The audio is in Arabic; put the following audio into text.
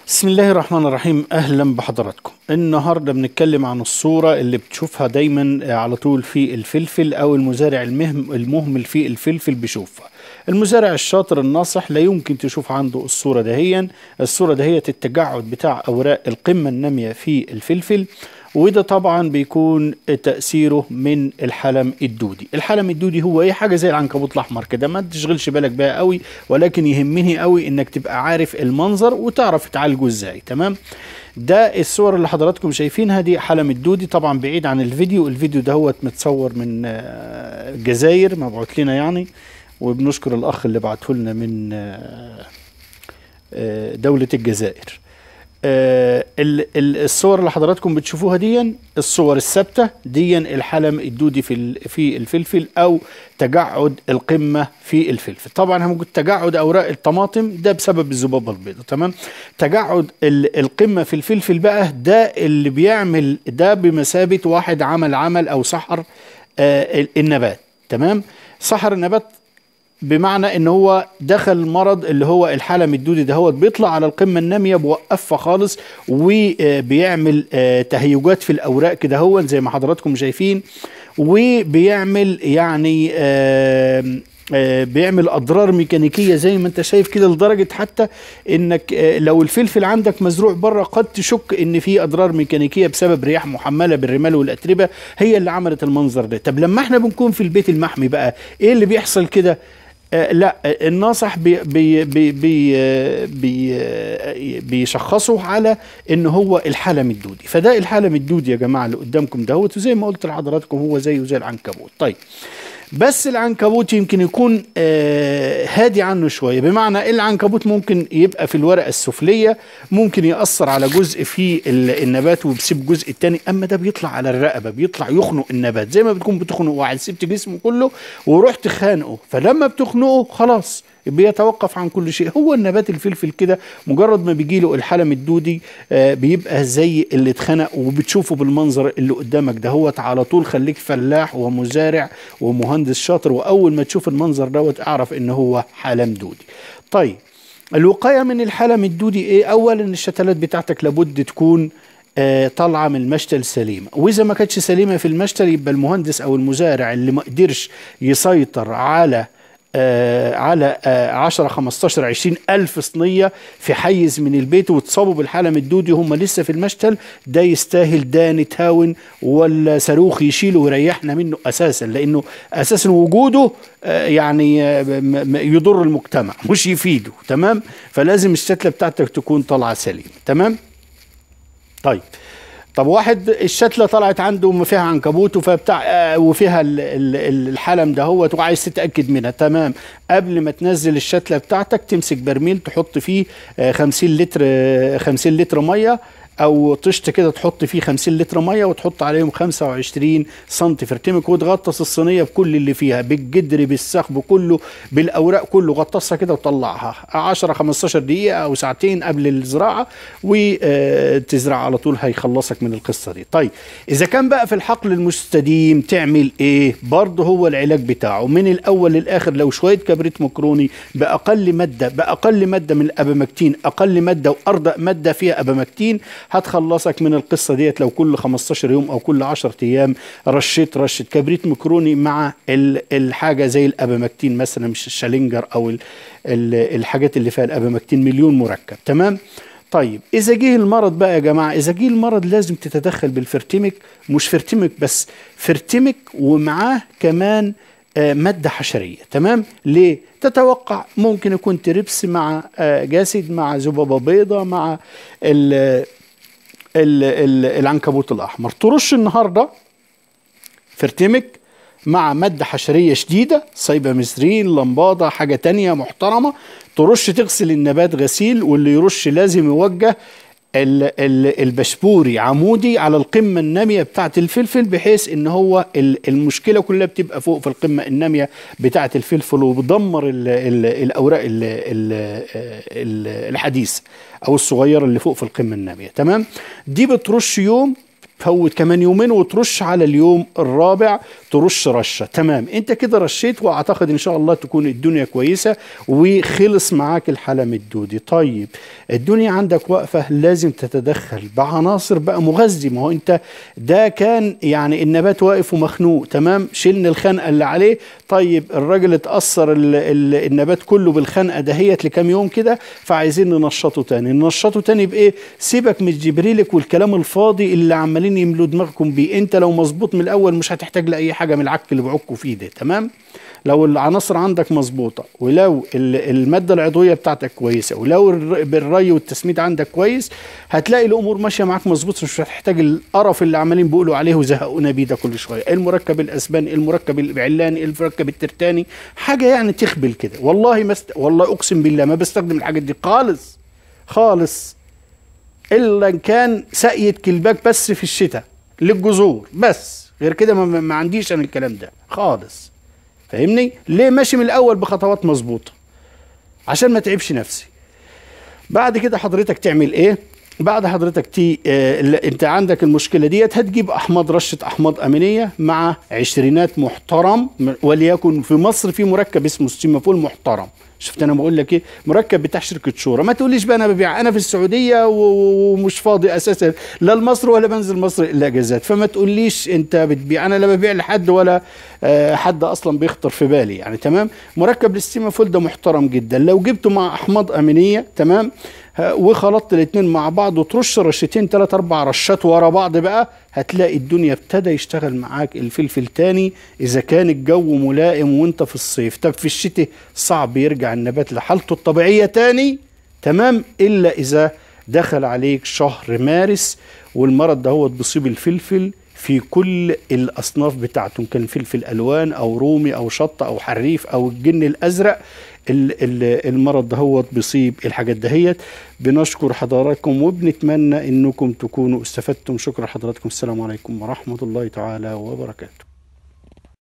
بسم الله الرحمن الرحيم. أهلا بحضراتكم. النهاردة بنتكلم عن الصورة اللي بتشوفها دايما على طول في الفلفل، أو المزارع المهمل في الفلفل بيشوفها. المزارع الشاطر الناصح لا يمكن تشوف عنده الصورة دهيا. الصورة دهية التجعد بتاع أوراق القمة النامية في الفلفل، وده طبعا بيكون تأثيره من الحلم الدودي. الحلم الدودي هو ايه؟ حاجة زي العنكبوت الأحمر كده، ما تشغلش بالك بيها قوي، ولكن يهمني قوي انك تبقى عارف المنظر وتعرف تعالجه ازاي. تمام؟ ده الصور اللي حضراتكم شايفينها دي حلم الدودي، طبعا بعيد عن الفيديو ده هو متصور من الجزائر، مبعوث لنا يعني، وبنشكر الأخ اللي بعته لنا من دولة الجزائر. الصور اللي حضراتكم بتشوفوها دي الصور الثابته دي الحلم الدودي في الفلفل، او تجعد القمه في الفلفل. طبعا ممكن تجعد اوراق الطماطم ده بسبب الذبابه البيضاء. تمام؟ تجعد القمه في الفلفل بقى ده اللي بيعمل ده بمثابه واحد عمل او سحر النبات. تمام؟ سحر النبات بمعنى ان هو دخل المرض اللي هو الحلم الدودي ده، هو بيطلع على القمه الناميه بوقفها خالص، وبيعمل تهيجات في الاوراق كده هو زي ما حضراتكم شايفين، وبيعمل يعني بيعمل اضرار ميكانيكيه زي ما انت شايف كده، لدرجه حتى انك لو الفلفل عندك مزروع بره قد تشك ان في اضرار ميكانيكيه بسبب رياح محمله بالرمال والاتربه هي اللي عملت المنظر ده. طب لما احنا بنكون في البيت المحمي بقى ايه اللي بيحصل كده؟ لا، الناصح بيشخصوا على ان هو الحلم الدودي. فده الحلم الدودي يا جماعه اللي قدامكم دهوت، وزي ما قلت لحضراتكم هو زيه زي العنكبوت. طيب، بس العنكبوت يمكن يكون هادي عنه شويه، بمعنى العنكبوت ممكن يبقى في الورقه السفليه، ممكن ياثر على جزء في النبات وبيسيب الجزء الثاني، اما ده بيطلع على الرقبه، بيطلع يخنق النبات زي ما بتكون بتخنق واحد، سبت جسمه كله ورحت خانقه، فلما بتخنقه خلاص بيتوقف عن كل شيء. هو النبات الفلفل كده مجرد ما بيجي له الحلم الدودي بيبقى زي اللي اتخنق، وبتشوفه بالمنظر اللي قدامك ده. هو على طول خليك فلاح ومزارع ومهندس شاطر، واول ما تشوف المنظر دوت اعرف ان هو حلم دودي. طيب، الوقايه من الحلم الدودي ايه؟ اولا الشتلات بتاعتك لابد تكون طالعه من المشتل سليمه، واذا ما كانتش سليمه في المشتل يبقى المهندس او المزارع اللي ما قدرش يسيطر على 10 15 20 ألف صينية في حيز من البيت وتصابوا بالحلم الدودي هم لسه في المشتل، ده يستاهل ده نتهاون ولا صاروخ يشيله ويريحنا منه أساسا، لأنه أساسا وجوده يعني يضر المجتمع مش يفيده. تمام؟ فلازم الشتلة بتاعتك تكون طالعة سليمة. تمام؟ طب واحد الشتله طلعت عنده وما فيها عنكبوت وفيها الحلم ده هو وعايز تتاكد منها. تمام؟ قبل ما تنزل الشتله بتاعتك تمسك برميل تحط فيه 50 لتر ميه، او طشت كده تحط فيه 50 لتر ميه وتحط عليهم 25 سم فرتمك، وتغطس الصينيه بكل اللي فيها، بالجدر بالسخ بكله بالاوراق كله، غطسها كده وطلعها 10 15 دقيقه او ساعتين قبل الزراعه، وتزرع على طول هيخلصك من القصه دي. طيب، اذا كان بقى في الحقل المستديم تعمل ايه؟ برضه هو العلاج بتاعه من الاول للاخر، لو شويه كبريت مكروني باقل ماده من الابامكتين، اقل ماده وارضى ماده فيها ابامكتين، هتخلصك من القصة ديت. لو كل 15 يوم أو كل 10 أيام رشة كبريت مكروني مع الحاجة زي الأبامكتين مثلا، مش الشالينجر أو الحاجات اللي فيها الأبامكتين مليون مركب. تمام؟ طيب، إذا جه المرض بقى يا جماعة، إذا جه المرض لازم تتدخل بالفرتمك، مش فرتمك بس، فرتمك ومعاه كمان مادة حشرية. تمام؟ ليه؟ تتوقع ممكن يكون تربس مع جاسد مع ذبابة بيضة مع العنكبوت الأحمر. ترش النهاردة فرتمك مع مادة حشرية شديدة، سايباميثرين، لمبادة، حاجة تانية محترمة، ترش تغسل النبات غسيل، واللي يرش لازم يوجه البشبوري عمودي على القمة النامية بتاعة الفلفل، بحيث ان هو المشكلة كلها بتبقى فوق في القمة النامية بتاعة الفلفل، وبدمر الأوراق الحديثة او الصغيرة اللي فوق في القمة النامية. تمام؟ دي بترش يوم فوت كمان يومين وترش على اليوم الرابع، ترش رشة. تمام، انت كده رشيت، واعتقد ان شاء الله تكون الدنيا كويسة وخلص معاك الحلم الدودي. طيب الدنيا عندك واقفة، لازم تتدخل بعناصر بقى مغذي. ما هو انت ده كان يعني النبات واقف ومخنوق، تمام، شلنا الخنقة اللي عليه. طيب الراجل اتأثر النبات كله بالخنقة دهيت لكام يوم كده، فعايزين ننشطه تاني. ننشطه تاني بإيه؟ سيبك من الجبريلك والكلام الفاضي اللي عمالين يملوا دماغكم بيه. انت لو مظبوط من الأول مش هتحتاج لأي حاجة من العك اللي بعكوا فيه ده. تمام، لو العناصر عندك مظبوطة، ولو المادة العضوية بتاعتك كويسة، ولو الري والتسميد عندك كويس، هتلاقي الأمور ماشية معاك مظبوط. مش هتحتاج القرف اللي عمالين بيقولوا عليه وزهقونا بيه ده كل شوية. المركب الأسباني، المركب العلاني، المركب الترتاني، حاجة يعني تخبل كده. والله والله أقسم بالله ما بستخدم الحاجات دي خالص خالص، إلا إن كان سقية كلباك بس في الشتاء للجذور بس، غير كده ما عنديش أنا الكلام ده خالص. فاهمني ليه؟ ماشي من الاول بخطوات مظبوطه عشان ما تعبش نفسي. بعد كده حضرتك تعمل ايه؟ بعد حضرتك انت عندك المشكله ديت، هتجيب احماض، رشه احماض امينيه مع عشرينات محترم. وليكن في مصر في مركب اسمه ستيمافول محترم. شفت انا بقول لك ايه؟ مركب بتاع شركه شورى. ما تقوليش بقى انا ببيع، انا في السعوديه ومش فاضي اساسا لا لمصر ولا بنزل مصر الا اجازات، فما تقوليش انت بتبيع. انا لا ببيع لحد ولا حد اصلا بيخطر في بالي يعني. تمام، مركب الستيمافول ده محترم جدا. لو جبته مع احماض امينيه، تمام، وخلطت الاثنين مع بعض وترش رشتين 3 4 رشات ورا بعض بقى، هتلاقي الدنيا ابتدى يشتغل معاك الفلفل تاني. اذا كان الجو ملائم وانت في الصيف. طب في الشتاء صعب يرجع النبات لحالته الطبيعية تاني. تمام، الا اذا دخل عليك شهر مارس والمرض ده هو بيصيب الفلفل في كل الاصناف بتاعته، كان فلفل الوان او رومي او شطه او حريف او الجن الازرق. المرض ده هو بيصيب الحاجات دهيت. بنشكر حضراتكم وبنتمنى انكم تكونوا استفدتم. شكرا حضراتكم، السلام عليكم ورحمه الله تعالى وبركاته.